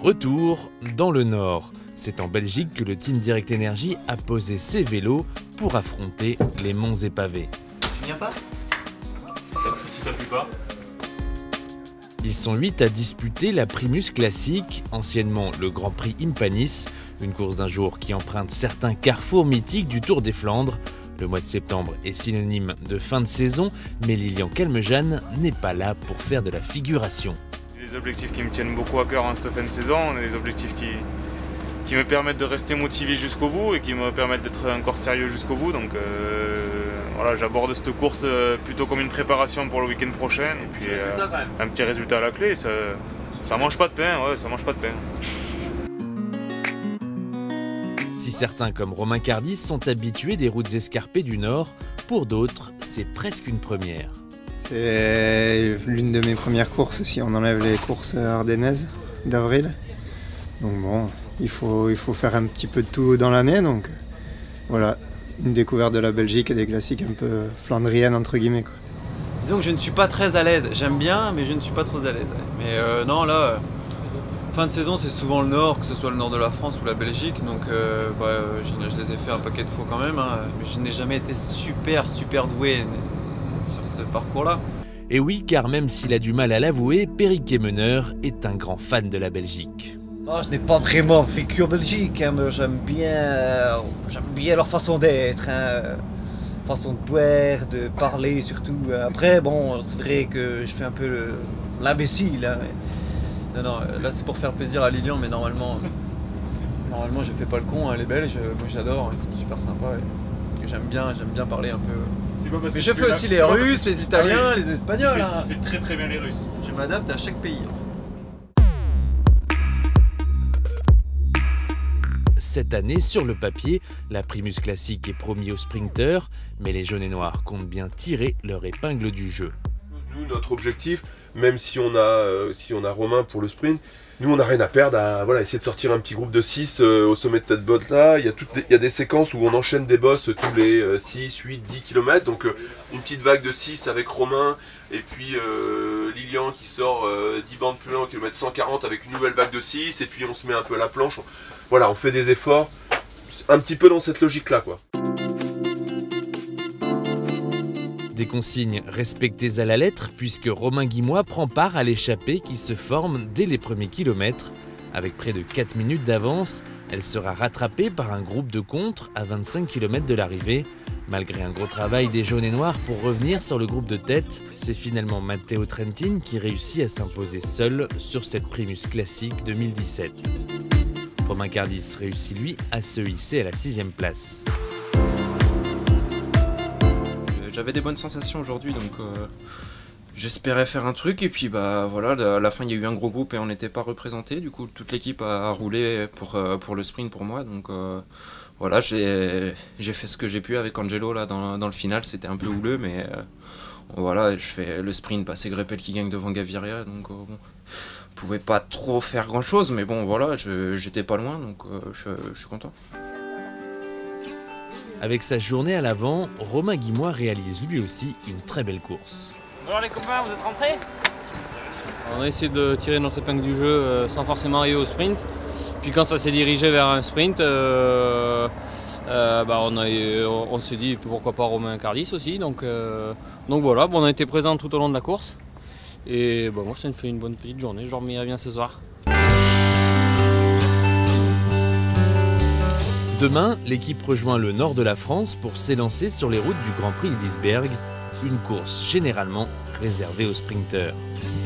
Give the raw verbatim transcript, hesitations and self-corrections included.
Retour dans le Nord. C'est en Belgique que le Team Direct Energy a posé ses vélos pour affronter les monts épavés. Tu viens pas? Si t'as plus pas. Ils sont huit à disputer la Primus Classic, anciennement le Grand Prix Impanis, une course d'un jour qui emprunte certains carrefours mythiques du Tour des Flandres. Le mois de septembre est synonyme de fin de saison, mais Lilian Calmejane n'est pas là pour faire de la figuration. Des objectifs qui me tiennent beaucoup à cœur en cette fin de saison, des objectifs qui, qui me permettent de rester motivé jusqu'au bout et qui me permettent d'être encore sérieux jusqu'au bout. Donc euh, voilà, j'aborde cette course plutôt comme une préparation pour le week-end prochain. Et puis euh, un petit résultat à la clé, ça, ça mange pas de pain, ouais, ça mange pas de pain. Si certains comme Romain Cardis sont habitués des routes escarpées du Nord, pour d'autres, c'est presque une première. C'est l'une de mes premières courses si on enlève les courses ardennaises d'avril. Donc bon, il faut, il faut faire un petit peu de tout dans l'année. Donc voilà, une découverte de la Belgique et des classiques un peu flandriennes entre guillemets, quoi. Disons que je ne suis pas très à l'aise. J'aime bien, mais je ne suis pas trop à l'aise. Mais euh, non, là, euh, fin de saison, c'est souvent le Nord, que ce soit le Nord de la France ou la Belgique. Donc euh, bah, je, je les ai fait un paquet de fois quand même. Hein. Mais je n'ai jamais été super, super doué sur ce parcours-là. Et oui, car même s'il a du mal à l'avouer, Periquet Meneur est un grand fan de la Belgique. Non, je n'ai pas vraiment vécu en Belgique, hein, mais j'aime bien, j'aime bien leur façon d'être, hein, façon de boire, de parler surtout. Après, bon, c'est vrai que je fais un peu l'imbécile. Hein, mais... Non, non, là c'est pour faire plaisir à Lilian, mais normalement, normalement je fais pas le con. Hein, les Belges, moi j'adore, ils sont super sympas. Et... J'aime bien, j'aime bien parler un peu. Mais je fais aussi les Russes, les Italiens, ah oui, les Espagnols. Il fait, hein. il fait très très bien les Russes. Je m'adapte à chaque pays. Cette année, sur le papier, la Primus Classic est promise aux sprinteurs, mais les jaunes et noirs comptent bien tirer leur épingle du jeu. Nous, notre objectif, même si on a, euh, si on a Romain pour le sprint, nous on n'a rien à perdre à voilà, essayer de sortir un petit groupe de six euh, au sommet de cette botte là. Il y, a toutes les, il y a des séquences où on enchaîne des bosses tous les euh, six, huit, dix kilomètres. Donc euh, une petite vague de six avec Romain et puis euh, Lilian qui sort euh, dix bandes plus loin au kilomètre cent quarante avec une nouvelle vague de six. Et puis on se met un peu à la planche. On, voilà, on fait des efforts un petit peu dans cette logique là, quoi. Des consignes respectées à la lettre puisque Romain Guimois prend part à l'échappée qui se forme dès les premiers kilomètres. Avec près de quatre minutes d'avance, elle sera rattrapée par un groupe de contre à vingt-cinq kilomètres de l'arrivée. Malgré un gros travail des jaunes et noirs pour revenir sur le groupe de tête, c'est finalement Matteo Trentin qui réussit à s'imposer seul sur cette Primus Classic deux mille dix-sept. Romain Cardis réussit lui à se hisser à la sixième place. J'avais des bonnes sensations aujourd'hui, donc euh, j'espérais faire un truc, et puis bah voilà, à la fin il y a eu un gros groupe et on n'était pas représenté, du coup toute l'équipe a, a roulé pour, euh, pour le sprint pour moi, donc euh, voilà, j'ai fait ce que j'ai pu avec Angelo là dans, dans le final, c'était un peu houleux, mais euh, voilà, je fais le sprint, passer Greppel qui gagne devant Gaviria, donc euh, bon, je pouvais pas trop faire grand chose, mais bon voilà, j'étais pas loin, donc euh, je, je suis content. Avec sa journée à l'avant, Romain Guimois réalise lui aussi une très belle course. Alors les copains, vous êtes rentrés? On a essayé de tirer notre épingle du jeu euh, sans forcément arriver au sprint. Puis quand ça s'est dirigé vers un sprint, euh, euh, bah on, on, on s'est dit pourquoi pas Romain Cardis aussi. Donc, euh, donc voilà, bon, on a été présents tout au long de la course. Et bah, moi ça me fait une bonne petite journée, je dormirai bien ce soir. Demain, l'équipe rejoint le nord de la France pour s'élancer sur les routes du Grand Prix d'Isberg, une course généralement réservée aux sprinteurs.